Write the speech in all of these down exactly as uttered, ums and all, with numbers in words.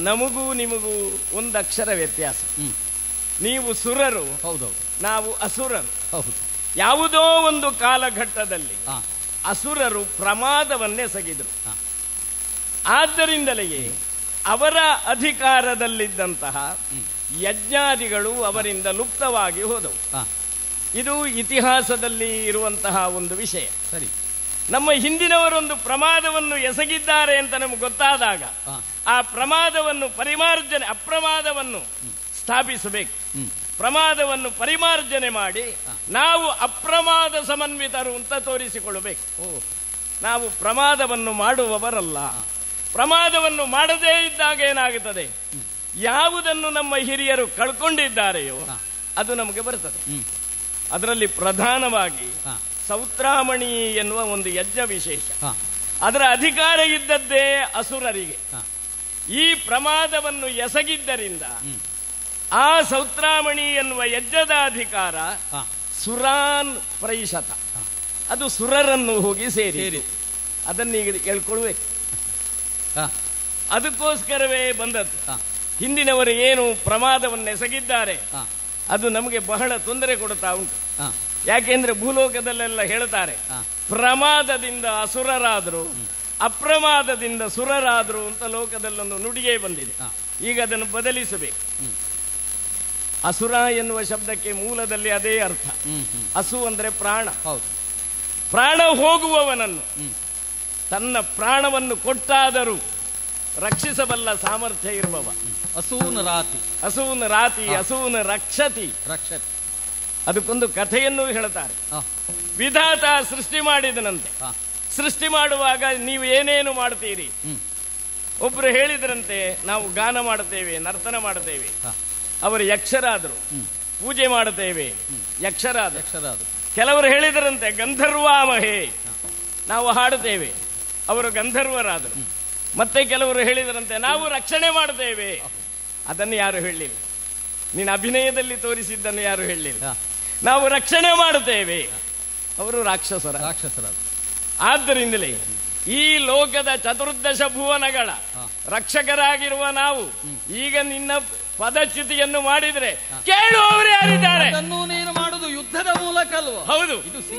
ನಮಗೂ ನಿಮಗೂ ಒಂದು ಅಕ್ಷರ ವ್ಯತ್ಯಾಸ. ನೀವು ಸುರರು, ಹೌದೌದು, ನಾವು ಅಸುರರು. ಹೌದು. ಯಾವುದೋ ಒಂದು ಕಾಲಘಟ್ಟದಲ್ಲಿ ಅಸುರರು ಪ್ರಮಾದವನ್ನೆಸಗಿದರು. ಆದ್ದರಿಂದಲೇ ಅವರ ಅಧಿಕಾರದಲ್ಲಿದ್ದಂತಹ ಯಜ್ಞಾದಿಗಳು ಅವರಿಂದ ಲುಪ್ತವಾಗಿ ಹೋದವು. ಇದು ಇತಿಹಾಸದಲ್ಲಿ ಇರುವಂತಹ ಒಂದು ವಿಷಯ. ಸರಿ, ನಮ್ಮ ಹಿಂದಿನವರೊಂದು ಪ್ರಮಾದವನ್ನು ಎಸಗಿದ್ದಾರೆ ಅಂತ ನಮಗೆ ಗೊತ್ತಾದಾಗ ಆ ಪ್ರಮಾದವನ್ನು ಪರಿಮಾರ್ಜನೆ ಅಪ್ರಮಾದವನ್ನು ಸ್ಥಾಪಿಸಬೇಕು. ಪ್ರಮಾದವನ್ನು ಪರಿಮಾರ್ಜನೆ ಮಾಡಿ ನಾವು ಅಪ್ರಮಾದ ಸಮನ್ವಿತರು ಅಂತ ತೋರಿಸಿಕೊಳ್ಳಬೇಕು. ನಾವು ಪ್ರಮಾದವನ್ನು ಮಾಡುವವರಲ್ಲ. ಪ್ರಮಾದವನ್ನು ಮಾಡದೇ ಇದ್ದಾಗ ಏನಾಗುತ್ತದೆ, ಯಾವುದನ್ನು ನಮ್ಮ ಹಿರಿಯರು ಕಳ್ಕೊಂಡಿದ್ದಾರೆಯೋ ಅದು ನಮಗೆ ಬರ್ತದೆ. ಅದರಲ್ಲಿ ಪ್ರಧಾನವಾಗಿ ಸೌತ್ರಾಮಣಿ ಎನ್ನುವ ಒಂದು ಯಜ್ಞ ವಿಶೇಷ. ಅದರ ಅಧಿಕಾರ ಇದ್ದದ್ದೇ ಅಸುರರಿಗೆ. ಈ ಪ್ರಮಾದವನ್ನು ಎಸಗಿದ್ದರಿಂದ ಆ ಸೌತ್ರಾಮಣಿ ಎನ್ನುವ ಯಜ್ಞದ ಅಧಿಕಾರ ಸುರಾನ್ ಪ್ರೈಶತ, ಅದು ಸುರರನ್ನು ಹೋಗಿ ಸೇರಿ. ಅದನ್ನೀಗ ಕೇಳ್ಕೊಳ್ಬೇಕು. ಅದಕ್ಕೋಸ್ಕರವೇ ಬಂದದ್ದು. ಹಿಂದಿನವರು ಏನು ಪ್ರಮಾದವನ್ನು ಎಸಗಿದ್ದಾರೆ ಅದು ನಮಗೆ ಬಹಳ ತೊಂದರೆ ಕೊಡ್ತಾ ಉಂಟು. ಯಾಕೆಂದ್ರೆ ಭೂಲೋಕದಲ್ಲೆಲ್ಲ ಹೇಳ್ತಾರೆ, ಪ್ರಮಾದದಿಂದ ಅಸುರರಾದರು, ಅಪ್ರಮಾದದಿಂದ ಸುರರಾದರು ಅಂತ ಲೋಕದಲ್ಲೊಂದು ನುಡಿಯೇ ಬಂದಿದೆ. ಈಗ ಅದನ್ನು ಬದಲಿಸಬೇಕು. ಅಸುರ ಎನ್ನುವ ಶಬ್ದಕ್ಕೆ ಮೂಲದಲ್ಲಿ ಅದೇ ಅರ್ಥ. ಅಸು ಅಂದ್ರೆ ಪ್ರಾಣ. ಪ್ರಾಣ ಹೋಗುವವನನ್ನು ತನ್ನ ಪ್ರಾಣವನ್ನು ಕೊಟ್ಟಾದರೂ ರಕ್ಷಿಸಬಲ್ಲ ಸಾಮರ್ಥ್ಯ ಇರುವವ ಅಸೂನ ರಾತಿ. ಅಸೂನ ರಾತಿ ಅಸೂನ ರಕ್ಷತಿ ರಕ್ಷತಿ. ಅದಕ್ಕೊಂದು ಕಥೆಯನ್ನು ಹೇಳ್ತಾರೆ. ವಿಧಾತ ಸೃಷ್ಟಿ ಮಾಡಿದನಂತೆ. ಸೃಷ್ಟಿ ಮಾಡುವಾಗ ನೀವು ಏನೇನು ಮಾಡ್ತೀರಿ? ಒಬ್ರು ಹೇಳಿದ್ರಂತೆ, ನಾವು ಗಾನ ಮಾಡುತ್ತೇವೆ, ನರ್ತನ ಮಾಡುತ್ತೇವೆ. ಅವರು ಯಕ್ಷರಾದರು. ಪೂಜೆ ಮಾಡುತ್ತೇವೆ, ಯಕ್ಷರಾದ ಯಕ್ಷರಾದರು. ಕೆಲವರು ಹೇಳಿದರಂತೆ ಗಂಧರ್ವಾಮಹೇ, ನಾವು ಹಾಡುತ್ತೇವೆ, ಅವರು ಗಂಧರ್ವರಾದರು. ಮತ್ತೆ ಕೆಲವರು ಹೇಳಿದರಂತೆ ನಾವು ರಕ್ಷಣೆ ಮಾಡುತ್ತೇವೆ. ಅದನ್ನು ಯಾರು ಹೇಳಲಿಲ್ಲ. ನೀನು ಅಭಿನಯದಲ್ಲಿ ತೋರಿಸಿದ್ದನ್ನು ಯಾರು ಹೇಳಲಿಲ್ಲ. ನಾವು ರಕ್ಷಣೆ ಮಾಡುತ್ತೇವೆ, ಅವರು ರಾಕ್ಷಸರ ರಾಕ್ಷಸರಾದರು. ಆದ್ದರಿಂದಲೇ ಈ ಲೋಕದ ಚತುರ್ದಶ ಭುವನಗಳ ರಕ್ಷಕರಾಗಿರುವ ನಾವು ಈಗ ನಿನ್ನ ಪದಚ್ಯುತಿಯನ್ನು ಮಾಡಿದ್ರೆ ಕೇಳುವವರು ಯಾರಿದ್ದಾರೆ? ಅದನ್ನು ನೀನು ಮಾಡುವುದು ಯುದ್ಧದ ಮೂಲಕ ಅಲ್ವಾ? ಹೌದು.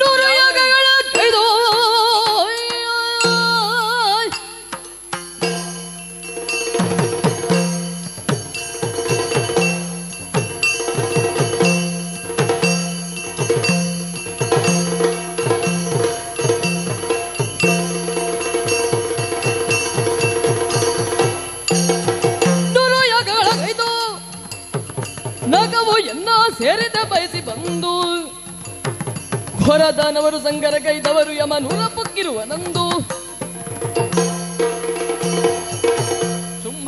ನಗವು ಎನ್ನ ಸೇರಿದ ಬಯಸಿ ಬಂದು ಹೊರದಾನವರು ಸಂಗರ ಕೈದವರು ಯಮ ನೂರ ಪೊಕ್ಕಿರುವ ನಂದು. ಶುಂಭ,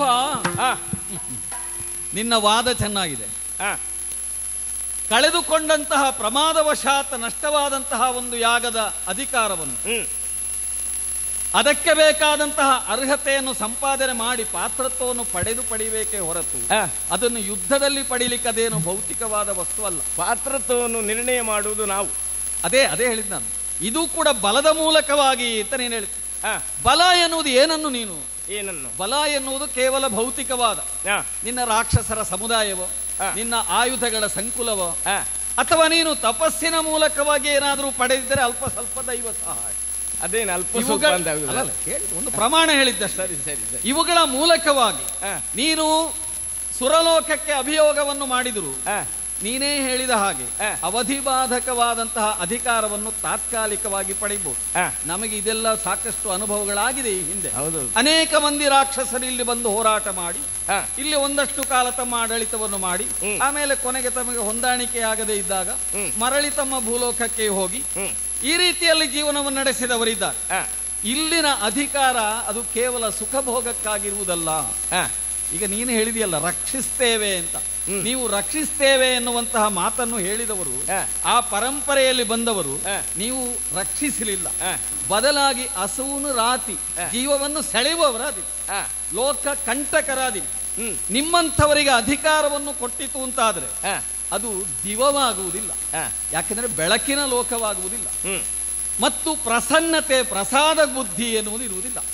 ನಿನ್ನ ವಾದ ಚೆನ್ನಾಗಿದೆ. ಕಳೆದುಕೊಂಡಂತಹ ಪ್ರಮಾದವಶಾತ್ ನಷ್ಟವಾದಂತಹ ಒಂದು ಯಾಗದ ಅಧಿಕಾರವನ್ನು, ಅದಕ್ಕೆ ಬೇಕಾದಂತಹ ಅರ್ಹತೆಯನ್ನು ಸಂಪಾದನೆ ಮಾಡಿ ಪಾತ್ರತ್ವವನ್ನು ಪಡೆದು ಪಡಿಬೇಕೇ ಹೊರತು ಅದನ್ನು ಯುದ್ಧದಲ್ಲಿ ಪಡಿಲಿಕ್ಕೆ ಅದೇನು ಭೌತಿಕವಾದ ವಸ್ತು ಅಲ್ಲ. ಪಾತ್ರತ್ವವನ್ನು ನಿರ್ಣಯ ಮಾಡುವುದು ನಾವು. ಅದೇ ಅದೇ ಹೇಳಿದ್ ನಾನು. ಇದು ಕೂಡ ಬಲದ ಮೂಲಕವಾಗಿ ಅಂತ ನೀನು ಹೇಳಿ. ಬಲ ಎನ್ನುವುದು ಏನನ್ನು ನೀನು ಏನನ್ನು ಬಲ ಎನ್ನುವುದು ಕೇವಲ ಭೌತಿಕವಾದ ನಿನ್ನ ರಾಕ್ಷಸರ ಸಮುದಾಯವೋ, ನಿನ್ನ ಆಯುಧಗಳ ಸಂಕುಲವೋ, ಅಥವಾ ನೀನು ತಪಸ್ಸಿನ ಮೂಲಕವಾಗಿ ಏನಾದರೂ ಪಡೆದಿದ್ದರೆ ಅಲ್ಪ ಸ್ವಲ್ಪ ದೈವ ಸಹಾಯ, ಅದೇನು ಅಲ್ಪ ಒಂದು ಪ್ರಮಾಣ ಹೇಳಿದ್ದಷ್ಟೇ. ಸರಿ ಸರಿ ಸರಿ. ಇವುಗಳ ಮೂಲಕವಾಗಿ ನೀನು ಸುರಲೋಕಕ್ಕೆ ಅಭಿಯೋಗವನ್ನು ಮಾಡಿದರು. ನೀನೇ ಹೇಳಿದ ಹಾಗೆ ಅವಧಿಬಾಧಕವಾದಂತಹ ಅಧಿಕಾರವನ್ನು ತಾತ್ಕಾಲಿಕವಾಗಿ ಪಡೆಯಬಹುದು. ನಮಗೆ ಇದೆಲ್ಲ ಸಾಕಷ್ಟು ಅನುಭವಗಳಾಗಿದೆ ಈ ಹಿಂದೆ. ಅನೇಕ ಮಂದಿ ರಾಕ್ಷಸರು ಇಲ್ಲಿ ಬಂದು ಹೋರಾಟ ಮಾಡಿ ಇಲ್ಲಿ ಒಂದಷ್ಟು ಕಾಲ ತಮ್ಮ ಆಡಳಿತವನ್ನು ಮಾಡಿ ಆಮೇಲೆ ಕೊನೆಗೆ ತಮಗೆ ಹೊಂದಾಣಿಕೆ ಆಗದೇ ಇದ್ದಾಗ ಮರಳಿ ತಮ್ಮ ಭೂಲೋಕಕ್ಕೆ ಹೋಗಿ ಈ ರೀತಿಯಲ್ಲಿ ಜೀವನವನ್ನು ನಡೆಸಿದವರಿದ್ದಾರೆ. ಇಲ್ಲಿನ ಅಧಿಕಾರ ಅದು ಕೇವಲ ಸುಖಭೋಗಕ್ಕಾಗಿರುವುದಲ್ಲ. ಈಗ ನೀನು ಹೇಳಿದೆಯಲ್ಲ ರಕ್ಷಿಸ್ತೇವೆ ಅಂತ. ನೀವು ರಕ್ಷಿಸ್ತೇವೆ ಎನ್ನುವಂತಹ ಮಾತನ್ನು ಹೇಳಿದವರು ಆ ಪರಂಪರೆಯಲ್ಲಿ ಬಂದವರು. ನೀವು ರಕ್ಷಿಸಲಿಲ್ಲ, ಬದಲಾಗಿ ಅಸೂನು ರಾತಿ ಜೀವವನ್ನು ಸೆಳೆಯುವವರಾದಿ, ಲೋಕ ಕಂಟಕರಾದಿ. ನಿಮ್ಮಂಥವರಿಗೆ ಅಧಿಕಾರವನ್ನು ಕೊಟ್ಟಿತು ಅಂತಾದ್ರೆ ಅದು ದಿವವಾಗುವುದಿಲ್ಲ. ಯಾಕೆಂದ್ರೆ ಬೆಳಕಿನ ಲೋಕವಾಗುವುದಿಲ್ಲ ಮತ್ತು ಪ್ರಸನ್ನತೆ ಪ್ರಸಾದ ಬುದ್ಧಿ ಎನ್ನುವುದು ಇರುವುದಿಲ್ಲ.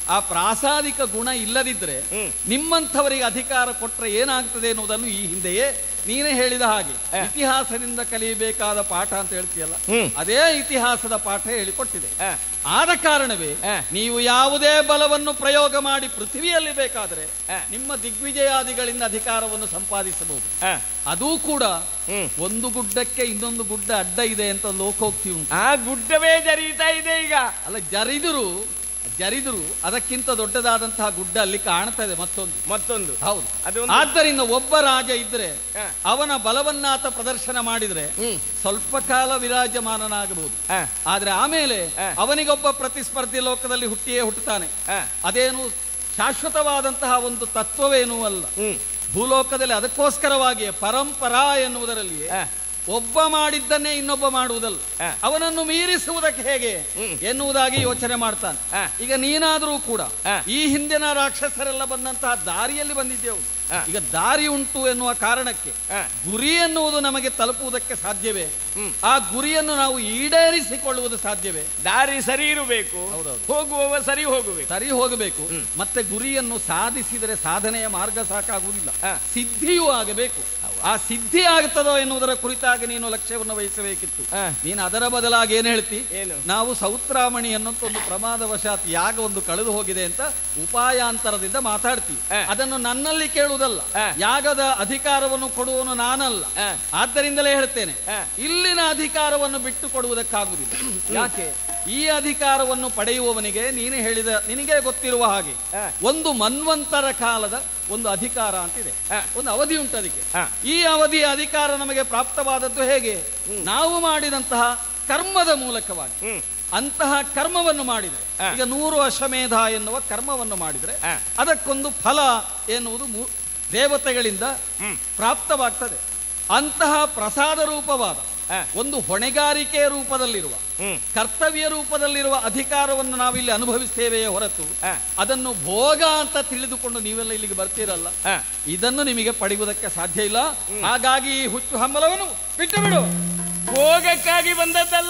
ಆ ಪ್ರಾಸಾದಿಕ ಗುಣ ಇಲ್ಲದಿದ್ರೆ ನಿಮ್ಮಂಥವರಿಗೆ ಅಧಿಕಾರ ಕೊಟ್ರೆ ಏನಾಗ್ತದೆ ಎನ್ನುವುದನ್ನು ಈ ಹಿಂದೆಯೇ ನೀನೇ ಹೇಳಿದ ಹಾಗೆ ಇತಿಹಾಸದಿಂದ ಕಲಿಯಬೇಕಾದ ಪಾಠ ಅಂತ ಹೇಳ್ತೀಯಲ್ಲ, ಅದೇ ಇತಿಹಾಸದ ಪಾಠ ಹೇಳಿಕೊಟ್ಟಿದೆ. ಆದ ಕಾರಣವೇ ನೀವು ಯಾವುದೇ ಬಲವನ್ನು ಪ್ರಯೋಗ ಮಾಡಿ ಪೃಥ್ವಿಯಲ್ಲಿ ಬೇಕಾದರೆ ನಿಮ್ಮ ದಿಗ್ವಿಜಯಾದಿಗಳಿಂದ ಅಧಿಕಾರವನ್ನು ಸಂಪಾದಿಸಬಹುದು. ಅದೂ ಕೂಡ ಒಂದು ಗುಡ್ಡಕ್ಕೆ ಇನ್ನೊಂದು ಗುಡ್ಡ ಅಡ್ಡ ಇದೆ ಅಂತ ಲೋಕೋಕ್ತಿ ಉಂಟು. ಆ ಗುಡ್ಡವೇ ಜರೀತಾ ಇದೆ ಈಗ. ಅಲ್ಲ, ಜರಿದರು ಜರಿದರು ಅದಕ್ಕಿಂತ ದೊಡ್ಡದಾದಂತಹ ಗುಡ್ಡ ಅಲ್ಲಿ ಕಾಣ್ತದೆ ಮತ್ತೊಂದು ಮತ್ತೊಂದು ಹೌದು. ಆದ್ದರಿಂದ ಒಬ್ಬ ರಾಜ ಇದ್ರೆ ಅವನ ಬಲವನ್ನಾತ ಪ್ರದರ್ಶನ ಮಾಡಿದ್ರೆ ಸ್ವಲ್ಪ ಕಾಲ ವಿರಾಜಮಾನನಾಗಬಹುದು. ಆದ್ರೆ ಆಮೇಲೆ ಅವನಿಗೊಬ್ಬ ಪ್ರತಿಸ್ಪರ್ಧಿ ಲೋಕದಲ್ಲಿ ಹುಟ್ಟಿಯೇ ಹುಟ್ಟುತ್ತಾನೆ. ಅದೇನು ಶಾಶ್ವತವಾದಂತಹ ಒಂದು ತತ್ವವೇನೂ ಅಲ್ಲ. ಭೂಲೋಕದಲ್ಲಿ ಅದಕ್ಕೋಸ್ಕರವಾಗಿಯೇ ಪರಂಪರಾ ಎನ್ನುವುದರಲ್ಲಿಯೇ ಒಬ್ಬ ಮಾಡಿದ್ದನ್ನೇ ಇನ್ನೊಬ್ಬ ಮಾಡುವುದಲ್ಲ, ಅವನನ್ನು ಮೀರಿಸುವುದಕ್ಕೆ ಹೇಗೆ ಎನ್ನುವುದಾಗಿ ಯೋಚನೆ ಮಾಡ್ತಾನೆ. ಈಗ ನೀನಾದರೂ ಕೂಡ ಈ ಹಿಂದಿನ ರಾಕ್ಷಸರೆಲ್ಲ ಬಂದಂತಹ ದಾರಿಯಲ್ಲಿ ಬಂದಿದ್ದೆವು. ಈಗ ದಾರಿ ಉಂಟು ಎನ್ನುವ ಕಾರಣಕ್ಕೆ ಗುರಿ ಎನ್ನುವುದು ನಮಗೆ ತಲುಪುವುದಕ್ಕೆ ಸಾಧ್ಯವೇ? ಆ ಗುರಿಯನ್ನು ನಾವು ಈಡೇರಿಸಿಕೊಳ್ಳುವುದು ಸಾಧ್ಯವೇ? ದಾರಿ ಸರಿ ಇರಬೇಕು, ಹೋಗುವವ ಸರಿ ಹೋಗಬೇಕು ಸರಿ ಹೋಗಬೇಕು ಮತ್ತೆ ಗುರಿಯನ್ನು ಸಾಧಿಸಿದರೆ ಸಾಧನೆಯ ಮಾರ್ಗ ಸಾಕಾಗುವುದಿಲ್ಲ, ಸಿದ್ಧಿಯೂ ಆಗಬೇಕು. ಆ ಸಿದ್ಧಿ ಆಗ್ತದೋ ಎನ್ನುವುದರ ಕುರಿತಾಗಿ ನೀನು ಲಕ್ಷ್ಯವನ್ನು ವಹಿಸಬೇಕಿತ್ತು. ನೀನು ಅದರ ಬದಲಾಗಿ ಏನ್ ಹೇಳ್ತಿ? ನಾವು ಸೌತ್ರಾಮಣಿ ಅನ್ನೋಂತ ಒಂದು ಪ್ರಮಾದವಶಾತ್ ಯಾಗ ಒಂದು ಕಳೆದು ಹೋಗಿದೆ ಅಂತ ಉಪಾಯಾಂತರದಿಂದ ಮಾತಾಡ್ತೀವಿ. ಅದನ್ನು ನನ್ನಲ್ಲಿ ಕೇಳುವುದಲ್ಲ, ಯಾಗದ ಅಧಿಕಾರವನ್ನು ಕೊಡುವನು ನಾನಲ್ಲ. ಆದ್ದರಿಂದಲೇ ಹೇಳ್ತೇನೆ, ಇಲ್ಲಿನ ಅಧಿಕಾರವನ್ನು ಬಿಟ್ಟು ಕೊಡುವುದಕ್ಕಾಗುವುದಿಲ್ಲ. ಯಾಕೆ? ಈ ಅಧಿಕಾರವನ್ನು ಪಡೆಯುವವನಿಗೆ ನೀನು ಹೇಳಿದ ನಿನಗೆ ಗೊತ್ತಿರುವ ಹಾಗೆ ಒಂದು ಮನ್ವಂತರ ಕಾಲದ ಒಂದು ಅಧಿಕಾರ ಅಂತಿದೆ, ಒಂದು ಅವಧಿ ಉಂಟು ಅದಕ್ಕೆ. ಈ ಅವಧಿಯ ಅಧಿಕಾರ ನಮಗೆ ಪ್ರಾಪ್ತವಾದದ್ದು ಹೇಗೆ? ನಾವು ಮಾಡಿದಂತಹ ಕರ್ಮದ ಮೂಲಕವಾಗಿ. ಅಂತಹ ಕರ್ಮವನ್ನು ಮಾಡಿದರೆ, ಈಗ ನೂರು ಅಶ್ವಮೇಧ ಎನ್ನುವ ಕರ್ಮವನ್ನು ಮಾಡಿದರೆ ಅದಕ್ಕೊಂದು ಫಲ ಎನ್ನುವುದು ದೇವತೆಗಳಿಂದ ಪ್ರಾಪ್ತವಾಗ್ತದೆ. ಅಂತಹ ಪ್ರಸಾದ ರೂಪವಾದ ಒಂದು ಹೊಣೆಗಾರಿಕೆ ರೂಪದಲ್ಲಿರುವ ಕರ್ತವ್ಯ ರೂಪದಲ್ಲಿರುವ ಅಧಿಕಾರವನ್ನು ನಾವಿಲ್ಲಿ ಅನುಭವಿಸ್ತೇವೆಯೇ ಹೊರತು ಅದನ್ನು ಭೋಗ ಅಂತ ತಿಳಿದುಕೊಂಡು ನೀವೆಲ್ಲ ಇಲ್ಲಿಗೆ ಬರ್ತೀರಲ್ಲ, ಇದನ್ನು ನಿಮಗೆ ಪಡೆಯುವುದಕ್ಕೆ ಸಾಧ್ಯ ಇಲ್ಲ. ಹಾಗಾಗಿ ಈ ಹುಚ್ಚು ಹಂಬಲವನ್ನು ಬಿಟ್ಟು ಬಿಡು. ಭೋಗಕ್ಕಾಗಿ ಬಂದದ್ದಲ್ಲ,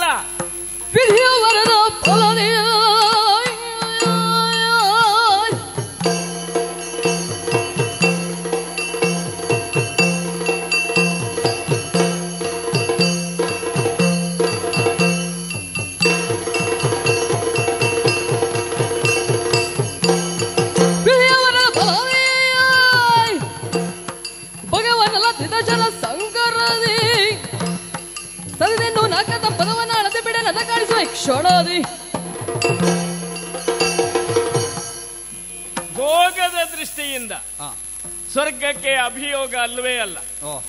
ವಿಧಿಯವರದ ಫಲನೇ. ಕ್ಷಣದಿ ಭೋಗದ ದೃಷ್ಟಿಯಿಂದ ಸ್ವರ್ಗಕ್ಕೆ ಅಭಿಯೋಗ ಅಲ್ಲವೇ ಅಲ್ಲ.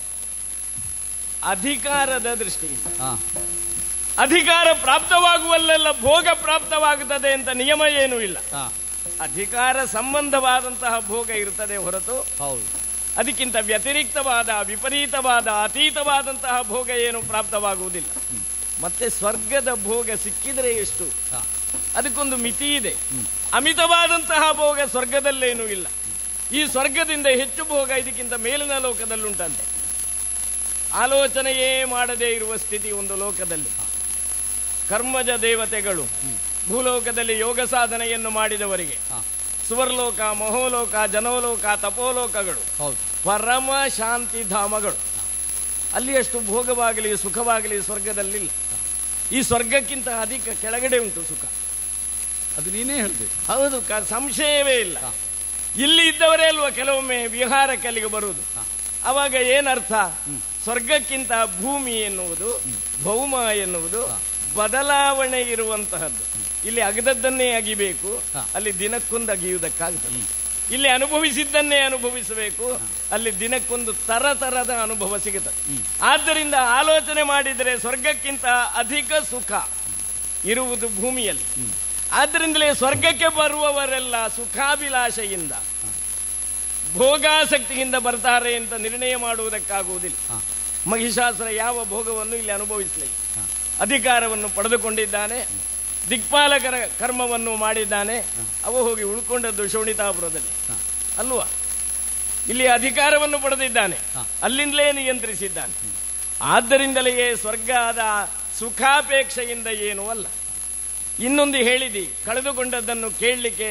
ಅಧಿಕಾರದ ದೃಷ್ಟಿಯಿಂದ ಅಧಿಕಾರ ಪ್ರಾಪ್ತವಾಗುವಲ್ಲೆಲ್ಲ ಭೋಗ ಪ್ರಾಪ್ತವಾಗುತ್ತದೆ ಅಂತ ನಿಯಮ ಏನೂ ಇಲ್ಲ. ಅಧಿಕಾರ ಸಂಬಂಧವಾದಂತಹ ಭೋಗ ಇರುತ್ತದೆ ಹೊರತು ಅದಕ್ಕಿಂತ ವ್ಯತಿರಿಕ್ತವಾದ ವಿಪರೀತವಾದ ಅತೀತವಾದಂತಹ ಭೋಗ ಏನು ಪ್ರಾಪ್ತವಾಗುವುದಿಲ್ಲ. ಮತ್ತೆ ಸ್ವರ್ಗದ ಭೋಗ ಸಿಕ್ಕಿದರೆ ಎಷ್ಟು, ಅದಕ್ಕೊಂದು ಮಿತಿ ಇದೆ. ಅಮಿತವಾದಂತಹ ಭೋಗ ಸ್ವರ್ಗದಲ್ಲೇನೂ ಇಲ್ಲ. ಈ ಸ್ವರ್ಗದಿಂದ ಹೆಚ್ಚು ಭೋಗ ಇದಕ್ಕಿಂತ ಮೇಲಿನ ಲೋಕದಲ್ಲುಂಟಂತೆ. ಆಲೋಚನೆಯೇ ಮಾಡದೇ ಇರುವ ಸ್ಥಿತಿ ಒಂದು ಲೋಕದಲ್ಲಿ. ಕರ್ಮಜ ದೇವತೆಗಳು ಭೂಲೋಕದಲ್ಲಿ ಯೋಗ ಸಾಧನೆಯನ್ನು ಮಾಡಿದವರಿಗೆ ಸುವರ್ಲೋಕ, ಮಹೋಲೋಕ, ಜನೋಲೋಕ, ತಪೋಲೋಕಗಳು ಪರಮ ಶಾಂತಿ ಧಾಮಗಳು. ಅಲ್ಲಿ ಅಷ್ಟು ಭೋಗವಾಗಲಿ ಸುಖವಾಗಲಿ ಸ್ವರ್ಗದಲ್ಲಿಲ್ಲ. ಈ ಸ್ವರ್ಗಕ್ಕಿಂತ ಅಧಿಕ ಕೆಳಗಡೆ ಉಂಟು ಸುಖ. ಅದು ನೀನೇ ಹೇಳ್ಬೇಕು. ಹೌದು, ಸಂಶಯವೇ ಇಲ್ಲ. ಇಲ್ಲಿ ಇದ್ದವರೇ ಅಲ್ವಾ ಕೆಲವೊಮ್ಮೆ ವಿಹಾರಕ್ಕೆ ಅಲ್ಲಿಗೆ ಬರುವುದು. ಅವಾಗ ಏನರ್ಥ? ಸ್ವರ್ಗಕ್ಕಿಂತ ಭೂಮಿ ಎನ್ನುವುದು, ಭೌಮ ಎನ್ನುವುದು ಬದಲಾವಣೆ ಇರುವಂತಹದ್ದು. ಇಲ್ಲಿ ಅಗದದ್ದನ್ನೇ ಅಗಿಬೇಕು, ಅಲ್ಲಿ ದಿನಕ್ಕೊಂದು ಅಗಿಯುವುದಕ್ಕಾಗ್ತದೆ. ಇಲ್ಲಿ ಅನುಭವಿಸಿದ್ದನ್ನೇ ಅನುಭವಿಸಬೇಕು, ಅಲ್ಲಿ ದಿನಕ್ಕೊಂದು ತರ ತರದ ಅನುಭವ ಸಿಗುತ್ತದೆ. ಆದ್ದರಿಂದ ಆಲೋಚನೆ ಮಾಡಿದರೆ ಸ್ವರ್ಗಕ್ಕಿಂತ ಅಧಿಕ ಸುಖ ಇರುವುದು ಭೂಮಿಯಲ್ಲಿ. ಆದ್ದರಿಂದಲೇ ಸ್ವರ್ಗಕ್ಕೆ ಬರುವವರೆಲ್ಲ ಸುಖಾಭಿಲಾಷೆಯಿಂದ ಭೋಗಾಸಕ್ತಿಯಿಂದ ಬರ್ತಾರೆ ಅಂತ ನಿರ್ಣಯ ಮಾಡುವುದಕ್ಕಾಗುವುದಿಲ್ಲ. ಮಹಿಷಾಸುರ ಯಾವ ಭೋಗವನ್ನು ಇಲ್ಲಿ ಅನುಭವಿಸಲಿಲ್ಲ. ಅಧಿಕಾರವನ್ನು ಪಡೆದುಕೊಂಡಿದ್ದಾನೆ, ದಿಕ್ಪಾಲಕರ ಕರ್ಮವನ್ನು ಮಾಡಿದ್ದಾನೆ. ಅವ ಹೋಗಿ ಉಳ್ಕೊಂಡದ್ದು ಶೋಣಿತಾಪುರದಲ್ಲಿ ಅಲ್ವಾ? ಇಲ್ಲಿ ಅಧಿಕಾರವನ್ನು ಪಡೆದಿದ್ದಾನೆ, ಅಲ್ಲಿಂದಲೇ ನಿಯಂತ್ರಿಸಿದ್ದಾನೆ. ಆದ್ದರಿಂದಲೇ ಸ್ವರ್ಗದ ಸುಖಾಪೇಕ್ಷೆಯಿಂದ ಏನೂ ಅಲ್ಲ. ಇನ್ನೊಂದು ಹೇಳಿದಿ, ಕಳೆದುಕೊಂಡದ್ದನ್ನು ಕೇಳಲಿಕ್ಕೆ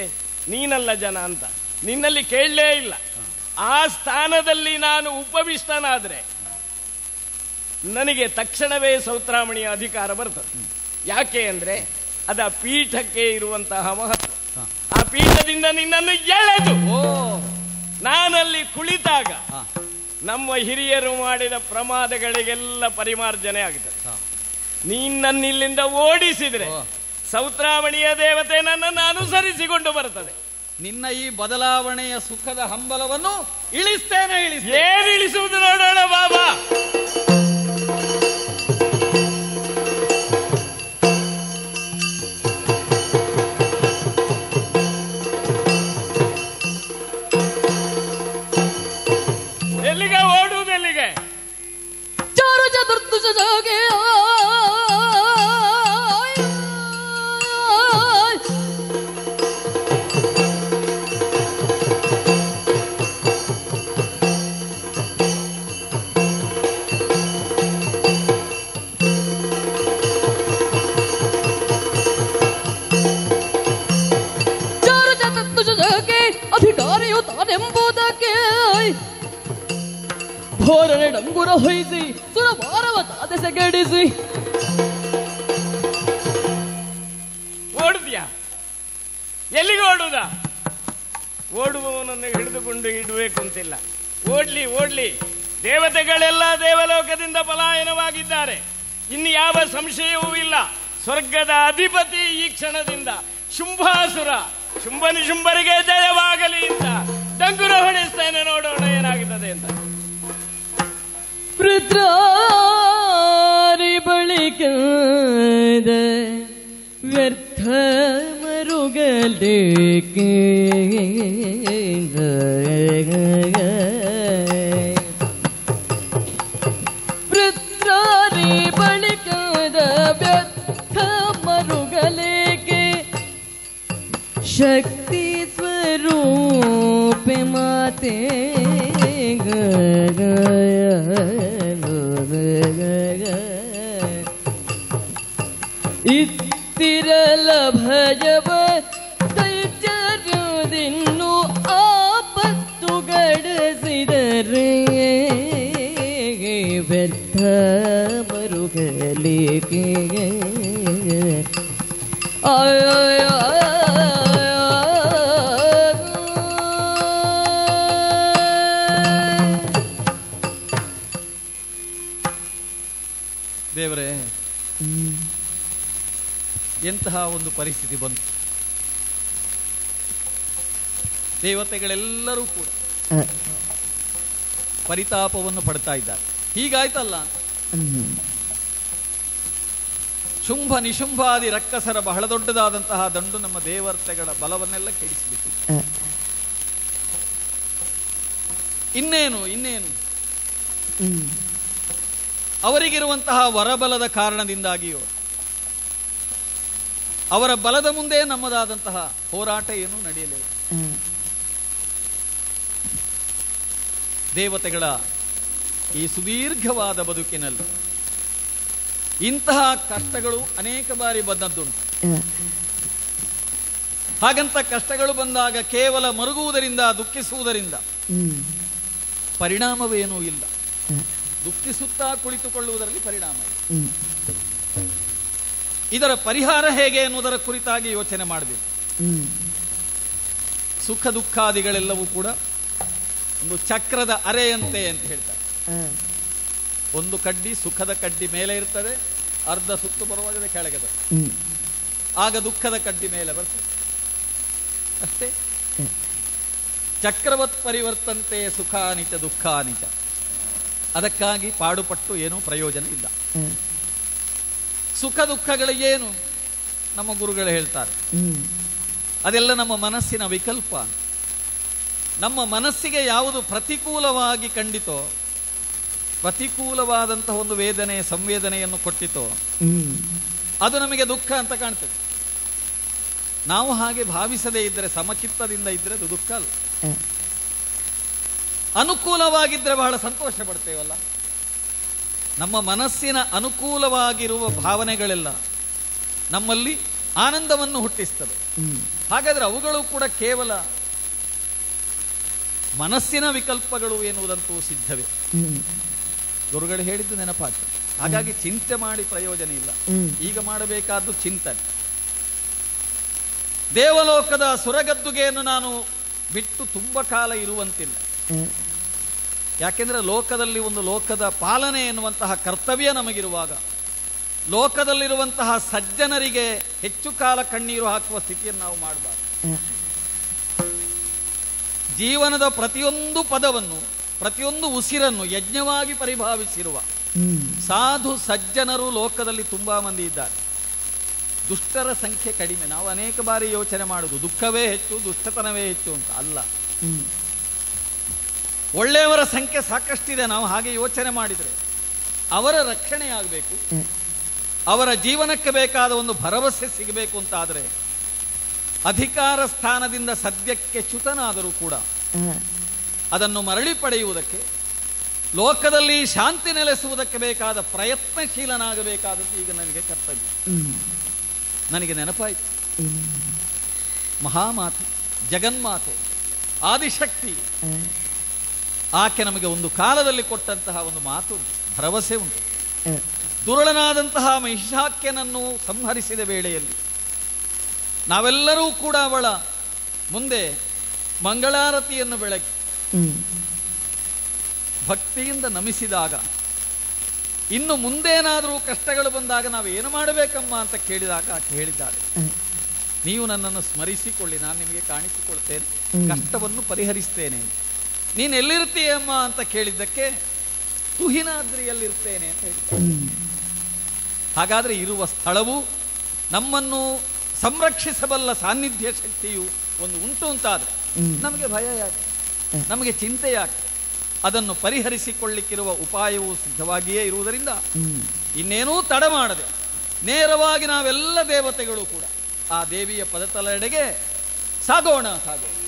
ನೀನಲ್ಲ ಜನ ಅಂತ ನಿನ್ನಲ್ಲಿ ಕೇಳಲೇ ಇಲ್ಲ. ಆ ಸ್ಥಾನದಲ್ಲಿ ನಾನು ಉಪವಿಷ್ಟನಾದ್ರೆ ನನಗೆ ತಕ್ಷಣವೇ ಸೌತ್ರಾಮಣಿಯ ಅಧಿಕಾರ ಬರ್ತದೆ. ಯಾಕೆ ಅಂದ್ರೆ ಅದ ಪೀಠಕ್ಕೆ ಇರುವಂತಹ ಮಹತ್ವ. ಆ ಪೀಠದಿಂದ ನಿನ್ನನ್ನು ಎಳೆದು ನಾನಲ್ಲಿ ಕುಳಿತಾಗ ನಮ್ಮ ಹಿರಿಯರು ಮಾಡಿದ ಪ್ರಮಾದಗಳಿಗೆಲ್ಲ ಪರಿಮಾರ್ಜನೆ ಆಗುತ್ತದೆ. ನೀನನ್ನಿಲ್ಲಿಂದ ಓಡಿಸಿದ್ರೆ ಸೌತ್ರಾಮಣಿಯ ದೇವತೆ ನನ್ನನ್ನು ಅನುಸರಿಸಿಕೊಂಡು ಬರ್ತದೆ. ನಿನ್ನ ಈ ಬದಲಾವಣೆಯ ಸುಖದ ಹಂಬಲವನ್ನು ಇಳಿಸ್ತೇನೆ. ಇಳಿಸ್ ಏನು ಇಳಿಸುವುದು ನೋಡೋಣ ಬಾಬಾ. ಎಲ್ಲಿಗೆ ಓಡುವುದೆಲ್ಲಿಗೆ? ಚಾರು ಚತುರ್ದಶ ಜಾಗೆ ಅಧಿಕಾರಿಯು ತಾನೆಂಬುದಕ್ಕೆ ಧೋರಣೆ ಡಂಗುರ ಹೊಯ್ಸಿ ಸುರಭಾರವ ತಾದೆಸೆಗೆಡಿಸಿ ಓಡುದ್ಯಾ? ಎಲ್ಲಿಗೆ ಓಡುದ? ಓಡುವವನನ್ನು ಹಿಡಿದುಕೊಂಡು ಇಡಬೇಕು ಅಂತಿಲ್ಲ. ಓಡ್ಲಿ ಓಡ್ಲಿ. ದೇವತೆಗಳೆಲ್ಲ ದೇವಲೋಕದಿಂದ ಪಲಾಯನವಾಗಿದ್ದಾರೆ. ಇನ್ನು ಯಾವ ಸಂಶಯವೂ ಇಲ್ಲ. ಸ್ವರ್ಗದ ಅಧಿಪತಿ ಈ ಕ್ಷಣದಿಂದ ಶುಂಭಾಸುರ ಶುಂಭನಿ ಶುಂಭರಿಗೆ ಜಯವಾಗಲಿ ಅಂತ ಡಂಗುರ ಹೊಡೆಸ್ತೇನೆ. ನೋಡೋಣ ಏನಾಗುತ್ತದೆ ಅಂತ. ಪೃಥ್ರಾರಿ ಬಳಿಕ ವ್ಯರ್ಥ ಮರುಗಲೇಕೆ ಪೃಥ್ರಾರಿ ಬಳಿಕ ವ್ಯರ್ಥ ಮರುಗಲೇಕೆ ಶಕ್ತಿ ಸ್ವರೂಪ ಮಾತೆ ಇತ್ತಿರಲ ಭಯವ ತೈಚರ್ಯದಿನ್ನು ಆಪತ್ತು ಗಡಸಿದರೆ ವ್ಯರ್ಥ ಮರುಗಲಿಕೆ ದೇವರೇ, ಎಂತಹ ಒಂದು ಪರಿಸ್ಥಿತಿ ಬಂತು. ದೇವತೆಗಳೆಲ್ಲರೂ ಕೂಡ ಪರಿತಾಪವನ್ನು ಪಡ್ತಾ ಇದ್ದಾರೆ. ಹೀಗಾಯ್ತಲ್ಲ, ಶುಂಭ ನಿಶುಂಭಾದಿ ರಕ್ಕಸರ ಬಹಳ ದೊಡ್ಡದಾದಂತಹ ದಂಡು ನಮ್ಮ ದೇವತೆಗಳ ಬಲವನ್ನೆಲ್ಲ ಕೆಡಿಸಿಬಿಟ್ಟು ಇನ್ನೇನು ಇನ್ನೇನು ಅವರಿಗಿರುವಂತಹ ವರಬಲದ ಕಾರಣದಿಂದಾಗಿಯೋ ಅವರ ಬಲದ ಮುಂದೆ ನಮ್ಮದಾದಂತಹ ಹೋರಾಟ ಏನೂ ನಡೆಯಲಿಲ್ಲ. ದೇವತೆಗಳ ಈ ಸುದೀರ್ಘವಾದ ಬದುಕಿನಲ್ಲಿ ಇಂತಹ ಕಷ್ಟಗಳು ಅನೇಕ ಬಾರಿ ಬಂದದ್ದುಂಟು. ಹಾಗಂತ ಕಷ್ಟಗಳು ಬಂದಾಗ ಕೇವಲ ಮರುಗುವುದರಿಂದ ದುಃಖಿಸುವುದರಿಂದ ಪರಿಣಾಮವೇನೂ ಇಲ್ಲ. ದುಃಖಿಸುತ್ತಾ ಕುಳಿತುಕೊಳ್ಳುವುದರಲ್ಲಿ ಪರಿಣಾಮ ಇದೆ. ಇದರ ಪರಿಹಾರ ಹೇಗೆ ಎನ್ನುವುದರ ಕುರಿತಾಗಿ ಯೋಚನೆ ಮಾಡಬೇಕು. ಸುಖ ದುಃಖಾದಿಗಳೆಲ್ಲವೂ ಕೂಡ ಒಂದು ಚಕ್ರದ ಅರೆಯಂತೆ ಅಂತ ಹೇಳ್ತಾರೆ. ಒಂದು ಕಡ್ಡಿ ಸುಖದ ಕಡ್ಡಿ ಮೇಲೆ ಇರ್ತದೆ, ಅರ್ಧ ಸುತ್ತು ಬರುವಾಗ ಕೆಳಗೆ ಬರ್ತದೆ, ಆಗ ದುಃಖದ ಕಡ್ಡಿ ಮೇಲೆ ಬರ್ತದೆ. ಅಷ್ಟೇ. ಚಕ್ರವತ್ ಪರಿವರ್ತಂತೆ ಸುಖಾನಿಚ ದುಃಖಾನಿಚ. ಅದಕ್ಕಾಗಿ ಪಾಡುಪಟ್ಟು ಏನೂ ಪ್ರಯೋಜನ ಇಲ್ಲ. ಸುಖ ದುಃಖಗಳಿಗೇನು ನಮ್ಮ ಗುರುಗಳು ಹೇಳ್ತಾರೆ, ಅದೆಲ್ಲ ನಮ್ಮ ಮನಸ್ಸಿನ ವಿಕಲ್ಪ. ನಮ್ಮ ಮನಸ್ಸಿಗೆ ಯಾವುದು ಪ್ರತಿಕೂಲವಾಗಿ ಕಂಡಿತೋ, ಪ್ರತಿಕೂಲವಾದಂತಹ ಒಂದು ವೇದನೆ ಸಂವೇದನೆಯನ್ನು ಕೊಟ್ಟಿತೋ, ಅದು ನಮಗೆ ದುಃಖ ಅಂತ ಕಾಣ್ತದೆ. ನಾವು ಹಾಗೆ ಭಾವಿಸದೇ ಇದ್ದರೆ, ಸಮಚಿತ್ತದಿಂದ ಇದ್ದರೆ ಅದು ದುಃಖ ಅಲ್ಲ. ಅನುಕೂಲವಾಗಿದ್ದರೆ ಬಹಳ ಸಂತೋಷ ಪಡ್ತೇವಲ್ಲ. ನಮ್ಮ ಮನಸ್ಸಿನ ಅನುಕೂಲವಾಗಿರುವ ಭಾವನೆಗಳೆಲ್ಲ ನಮ್ಮಲ್ಲಿ ಆನಂದವನ್ನು ಹುಟ್ಟಿಸ್ತದೆ. ಹಾಗಾದ್ರೆ ಅವುಗಳು ಕೂಡ ಕೇವಲ ಮನಸ್ಸಿನ ವಿಕಲ್ಪಗಳು ಎನ್ನುವುದಂತೂ ಸಿದ್ಧವೇ. ಗುರುಗಳು ಹೇಳಿದ್ದು ನೆನಪಾಗ್ತದೆ. ಹಾಗಾಗಿ ಚಿಂತೆ ಮಾಡಿ ಪ್ರಯೋಜನ ಇಲ್ಲ. ಈಗ ಮಾಡಬೇಕಾದ್ದು ಚಿಂತನೆ. ದೇವಲೋಕದ ಸುರಗದ್ದುಗೆಯನ್ನು ನಾನು ಬಿಟ್ಟು ತುಂಬ ಕಾಲ ಇರುವಂತಿಲ್ಲ. ಯಾಕೆಂದ್ರೆ ಲೋಕದಲ್ಲಿ ಒಂದು ಲೋಕದ ಪಾಲನೆ ಎನ್ನುವಂತಹ ಕರ್ತವ್ಯ ನಮಗಿರುವಾಗ ಲೋಕದಲ್ಲಿರುವಂತಹ ಸಜ್ಜನರಿಗೆ ಹೆಚ್ಚು ಕಾಲ ಕಣ್ಣೀರು ಹಾಕುವ ಸ್ಥಿತಿಯನ್ನು ನಾವು ಮಾಡಬಾರದು. ಜೀವನದ ಪ್ರತಿಯೊಂದು ಪದವನ್ನು ಪ್ರತಿಯೊಂದು ಉಸಿರನ್ನು ಯಜ್ಞವಾಗಿ ಪರಿಭಾವಿಸಿರುವ ಸಾಧು ಸಜ್ಜನರು ಲೋಕದಲ್ಲಿ ತುಂಬಾ ಮಂದಿ ಇದ್ದಾರೆ. ದುಷ್ಟರ ಸಂಖ್ಯೆ ಕಡಿಮೆ. ನಾವು ಅನೇಕ ಬಾರಿ ಯೋಚನೆ ಮಾಡುವುದು ದುಃಖವೇ ಹೆಚ್ಚು, ದುಷ್ಟತನವೇ ಹೆಚ್ಚು ಅಂತ. ಅಲ್ಲ, ಒಳ್ಳೆಯವರ ಸಂಖ್ಯೆ ಸಾಕಷ್ಟಿದೆ. ನಾವು ಹಾಗೆ ಯೋಚನೆ ಮಾಡಿದರೆ ಅವರ ರಕ್ಷಣೆ ಆಗಬೇಕು, ಅವರ ಜೀವನಕ್ಕೆ ಬೇಕಾದ ಒಂದು ಭರವಸೆ ಸಿಗಬೇಕು ಅಂತ ಆದರೆ ಅಧಿಕಾರ ಸ್ಥಾನದಿಂದ ಸದ್ಯಕ್ಕೆ ಚ್ಯುತನಾದರೂ ಕೂಡ ಅದನ್ನು ಮರಳಿ ಪಡೆಯುವುದಕ್ಕೆ, ಲೋಕದಲ್ಲಿ ಶಾಂತಿ ನೆಲೆಸುವುದಕ್ಕೆ ಬೇಕಾದ ಪ್ರಯತ್ನಶೀಲನಾಗಬೇಕಾದದ್ದು ಈಗ ನನಗೆ ಕರ್ತವ್ಯ. ನನಗೆ ನೆನಪಾಯಿತು, ಮಹಾಮಾತೆ, ಜಗನ್ಮಾತೆ, ಆದಿಶಕ್ತಿ ಆಕೆ ನಮಗೆ ಒಂದು ಕಾಲದಲ್ಲಿ ಕೊಟ್ಟಂತಹ ಒಂದು ಮಾತು, ಭರವಸೆ ಉಂಟು. ದುರುಳನಾದಂತಹ ಮಹಿಷಾಕ್ಯನನ್ನು ಸಂಹರಿಸಿದ ವೇಳೆಯಲ್ಲಿ ನಾವೆಲ್ಲರೂ ಕೂಡ ಅವಳ ಮುಂದೆ ಮಂಗಳಾರತಿಯನ್ನು ಬೆಳಗಿ ಭಕ್ತಿಯಿಂದ ನಮಿಸಿದಾಗ, ಇನ್ನು ಮುಂದೇನಾದರೂ ಕಷ್ಟಗಳು ಬಂದಾಗ ನಾವು ಏನು ಮಾಡಬೇಕಮ್ಮ ಅಂತ ಕೇಳಿದಾಗ ಆಕೆ ಹೇಳಿದ್ದಾಳೆ, ನೀವು ನನ್ನನ್ನು ಸ್ಮರಿಸಿಕೊಳ್ಳಿ, ನಾನು ನಿಮಗೆ ಕಾಣಿಸಿಕೊಳ್ತೇನೆ, ಕಷ್ಟವನ್ನು ಪರಿಹರಿಸ್ತೇನೆ. ನೀನು ಎಲ್ಲಿರ್ತೀಯಮ್ಮ ಅಂತ ಕೇಳಿದ್ದಕ್ಕೆ ತುಹಿನಾದ್ರಿಯಲ್ಲಿರ್ತೇನೆ ಅಂತ ಹೇಳಿದ್ದೇನೆ. ಹಾಗಾದ್ರೆ ಇರುವ ಸ್ಥಳವು ನಮ್ಮನ್ನು ಸಂರಕ್ಷಿಸಬಲ್ಲ ಸಾನ್ನಿಧ್ಯ ಶಕ್ತಿಯು ಒಂದು ಉಂಟು ಅಂತಾದ್ರೆ ನಮಗೆ ಭಯ ಯಾಕೆ, ನಮಗೆ ಚಿಂತೆ ಯಾಕೆ? ಅದನ್ನು ಪರಿಹರಿಸಿಕೊಳ್ಳಿಕ್ಕಿರುವ ಉಪಾಯವು ಸಿದ್ಧವಾಗಿಯೇ ಇರುವುದರಿಂದ ಇನ್ನೇನೂ ತಡ ಮಾಡದೆ ನೇರವಾಗಿ ನಾವೆಲ್ಲ ದೇವತೆಗಳು ಕೂಡ ಆ ದೇವಿಯ ಪದತಲೆಡೆಗೆ ಸಾಗೋಣ ಸಾಗೋಣ